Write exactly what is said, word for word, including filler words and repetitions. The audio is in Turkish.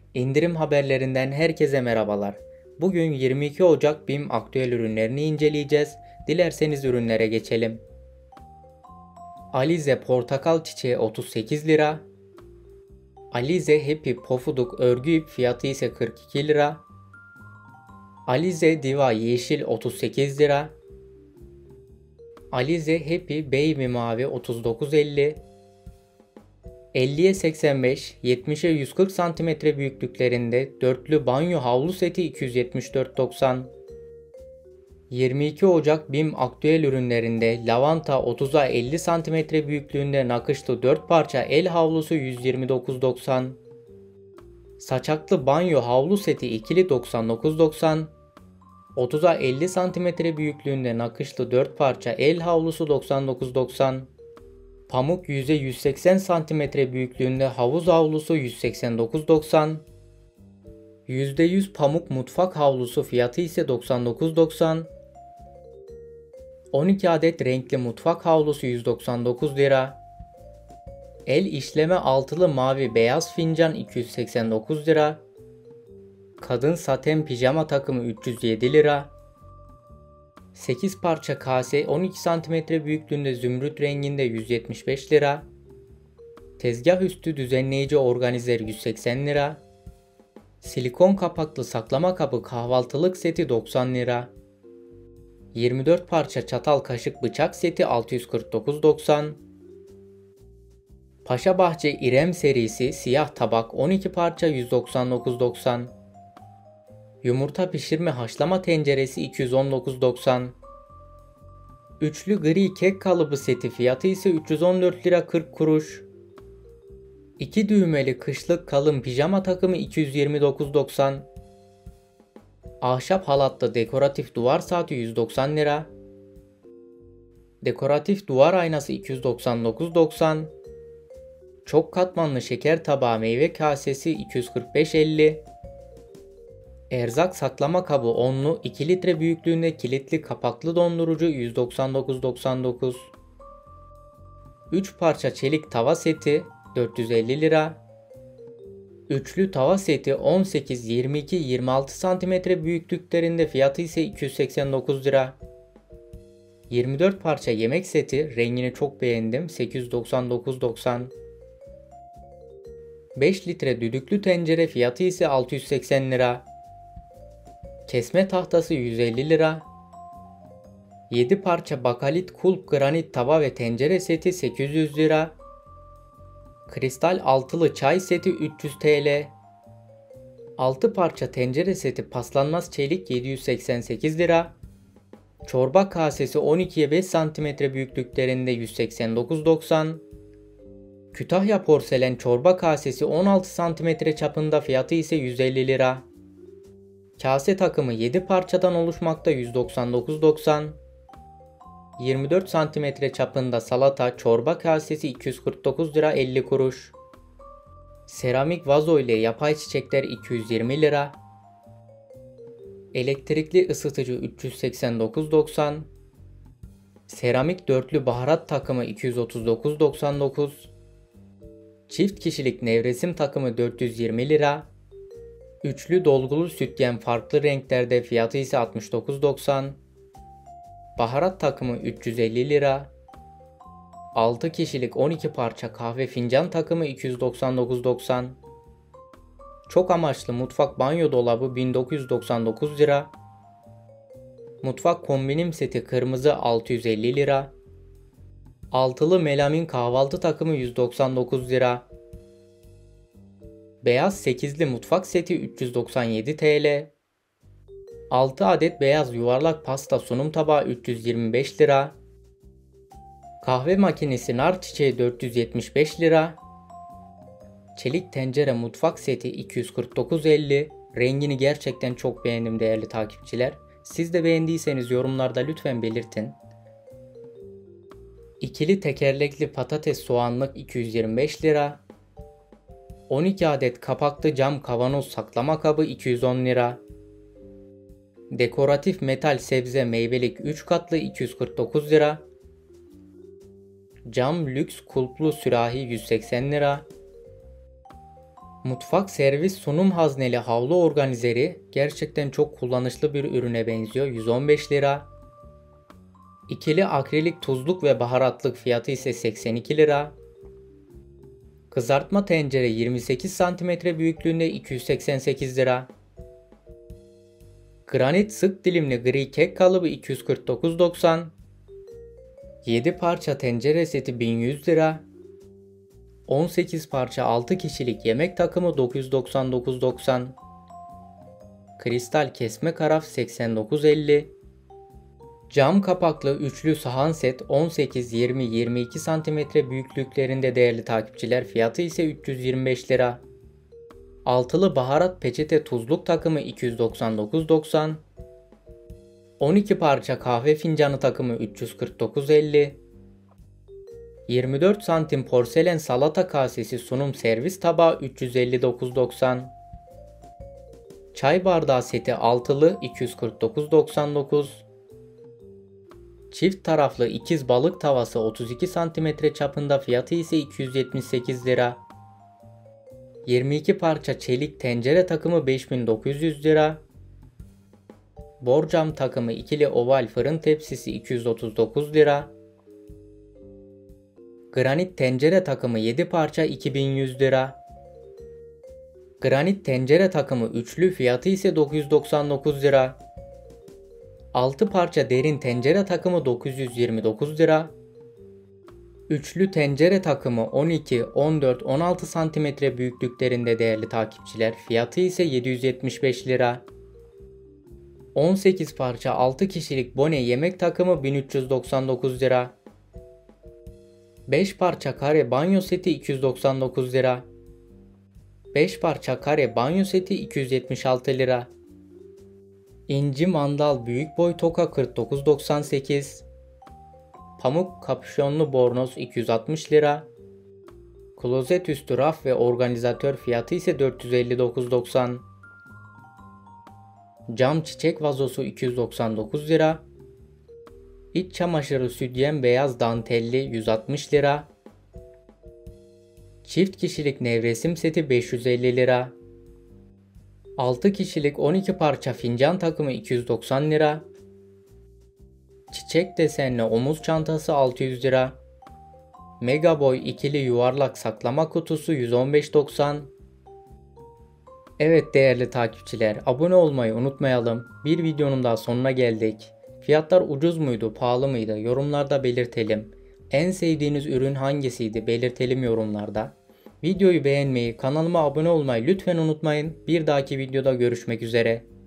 İndirim haberlerinden herkese merhabalar. Bugün yirmi iki Ocak BİM aktüel ürünlerini inceleyeceğiz. Dilerseniz ürünlere geçelim. Alize portakal çiçeği otuz sekiz lira. Alize Happy pofuduk örgü ip fiyatı ise kırk iki lira. Alize Diva yeşil otuz sekiz lira. Alize Happy Baby mavi otuz dokuz elli. elliye seksen beş, yetmişe yüz kırk santimetre büyüklüklerinde dörtlü banyo havlu seti iki yüz yetmiş dört doksan. yirmi iki Ocak BİM aktüel ürünlerinde lavanta otuza elli santimetre büyüklüğünde nakışlı dört parça el havlusu yüz yirmi dokuz doksan. Saçaklı banyo havlu seti ikili doksan dokuz doksan. otuza elli santimetre büyüklüğünde nakışlı dört parça el havlusu doksan dokuz doksan. Pamuk yüze yüz seksen santimetre büyüklüğünde havuz havlusu yüz seksen dokuz doksan. yüzde yüz pamuk mutfak havlusu fiyatı ise doksan dokuz doksan. on iki adet renkli mutfak havlusu yüz doksan dokuz lira. El işleme altılı mavi beyaz fincan iki yüz seksen dokuz lira. Kadın saten pijama takımı üç yüz yedi lira. sekiz parça kase on iki santimetre büyüklüğünde zümrüt renginde yüz yetmiş beş lira. Tezgah üstü düzenleyici organizer yüz seksen lira. Silikon kapaklı saklama kabı kahvaltılık seti doksan lira. yirmi dört parça çatal kaşık bıçak seti altı yüz kırk dokuz doksan. Paşabahçe İrem serisi siyah tabak on iki parça yüz doksan dokuz doksan. Yumurta pişirme haşlama tenceresi iki yüz on dokuz doksan. Üçlü gri kek kalıbı seti fiyatı ise üç yüz on dört lira kırk kuruş. iki düğmeli kışlık kalın pijama takımı iki yüz yirmi dokuz doksan. Ahşap halatlı dekoratif duvar saati yüz doksan lira. Dekoratif duvar aynası iki yüz doksan dokuz doksan. Çok katmanlı şeker tabağı meyve kasesi iki yüz kırk beş elli. Erzak saklama kabı onlu iki litre büyüklüğünde kilitli kapaklı dondurucu yüz doksan dokuz doksan dokuz. üç parça çelik tava seti dört yüz elli lira. Üçlü tava seti on sekiz, yirmi iki, yirmi altı santimetre büyüklüklerinde fiyatı ise iki yüz seksen dokuz lira. yirmi dört parça yemek seti rengini çok beğendim sekiz yüz doksan dokuz doksan. beş litre düdüklü tencere fiyatı ise altı yüz seksen lira. Kesme tahtası yüz elli lira. yedi parça bakalit kulp granit tava ve tencere seti sekiz yüz lira. Kristal altılı çay seti üç yüz TL. altı parça tencere seti paslanmaz çelik yedi yüz seksen sekiz lira. Çorba kasesi on ikiye beş santimetre büyüklüklerinde yüz seksen dokuz doksan. Kütahya porselen çorba kasesi on altı santimetre çapında fiyatı ise yüz elli lira. Kase takımı yedi parçadan oluşmakta yüz doksan dokuz doksan. yirmi dört santimetre çapında salata çorba kasesi iki yüz kırk dokuz lira elli kuruş. Seramik vazo ile yapay çiçekler iki yüz yirmi lira. Elektrikli ısıtıcı üç yüz seksen dokuz doksan. Seramik dörtlü baharat takımı iki yüz otuz dokuz doksan dokuz. Çift kişilik nevresim takımı dört yüz yirmi lira. Üçlü dolgulu sütyen farklı renklerde fiyatı ise altmış dokuz doksan. Baharat takımı üç yüz elli lira. altı kişilik on iki parça kahve fincan takımı iki yüz doksan dokuz doksan. Çok amaçlı mutfak banyo dolabı bin dokuz yüz doksan dokuz lira. Mutfak kombinim seti kırmızı altı yüz elli lira. Altılı melamin kahvaltı takımı yüz doksan dokuz lira. Beyaz sekizli mutfak seti üç yüz doksan yedi TL. altı adet beyaz yuvarlak pasta sunum tabağı üç yüz yirmi beş lira. Kahve makinesi nar çiçeği dört yüz yetmiş beş lira. Çelik tencere mutfak seti iki yüz kırk dokuz elli. Rengini gerçekten çok beğendim değerli takipçiler. Siz de beğendiyseniz yorumlarda lütfen belirtin. İkili tekerlekli patates soğanlık iki yüz yirmi beş lira. on iki adet kapaklı cam kavanoz saklama kabı iki yüz on lira. Dekoratif metal sebze meyvelik üç katlı iki yüz kırk dokuz lira. Cam lüks kulplu sürahi yüz seksen lira. Mutfak servis sunum hazneli havlu organizeri gerçekten çok kullanışlı bir ürüne benziyor. yüz on beş lira. İkili akrilik tuzluk ve baharatlık fiyatı ise seksen iki lira. Kızartma tencere yirmi sekiz santimetre büyüklüğünde iki yüz seksen sekiz lira. Granit sık dilimli gri kek kalıbı iki yüz kırk dokuz doksan. yedi parça tencere seti bin yüz lira. on sekiz parça altı kişilik yemek takımı dokuz yüz doksan dokuz doksan. Kristal kesme karaf seksen dokuz elli. Cam kapaklı üçlü sahan set on sekiz, yirmi, yirmi iki santimetre büyüklüklerinde değerli takipçiler, fiyatı ise üç yüz yirmi beş lira. Altılı baharat peçete tuzluk takımı iki yüz doksan dokuz doksan. on iki parça kahve fincanı takımı üç yüz kırk dokuz elli. yirmi dört santim porselen salata kasesi sunum servis tabağı üç yüz elli dokuz doksan. Çay bardağı seti altılı iki yüz kırk dokuz doksan dokuz. Çift taraflı ikiz balık tavası otuz iki santimetre çapında, fiyatı ise iki yüz yetmiş sekiz lira. yirmi iki parça çelik tencere takımı beş bin dokuz yüz lira. Borcam takımı ikili oval fırın tepsisi iki yüz otuz dokuz lira. Granit tencere takımı yedi parça iki bin yüz lira. Granit tencere takımı üçlü, fiyatı ise dokuz yüz doksan dokuz lira. altı parça derin tencere takımı dokuz yüz yirmi dokuz lira. Üçlü tencere takımı on iki, on dört, on altı santimetre büyüklüklerinde değerli takipçiler, fiyatı ise yedi yüz yetmiş beş lira. on sekiz parça altı kişilik bone yemek takımı bin üç yüz doksan dokuz lira. beş parça kare banyo seti iki yüz doksan dokuz lira. beş parça kare banyo seti iki yüz yetmiş altı lira. İnci mandal büyük boy toka kırk dokuz doksan sekiz. Pamuk kapüşonlu bornoz iki yüz altmış lira. Klozet üstü raf ve organizatör, fiyatı ise dört yüz elli dokuz doksan. Cam çiçek vazosu iki yüz doksan dokuz lira. İç çamaşırı sütyen beyaz dantelli yüz altmış lira. Çift kişilik nevresim seti beş yüz elli lira. altı kişilik on iki parça fincan takımı iki yüz doksan lira. Çiçek desenli omuz çantası altı yüz lira. Mega boy ikili yuvarlak saklama kutusu yüz on beş doksan. Evet değerli takipçiler, abone olmayı unutmayalım. Bir videonun daha sonuna geldik. Fiyatlar ucuz muydu, pahalı mıydı? Yorumlarda belirtelim. En sevdiğiniz ürün hangisiydi? Belirtelim yorumlarda. Videoyu beğenmeyi, kanalıma abone olmayı lütfen unutmayın. Bir dahaki videoda görüşmek üzere.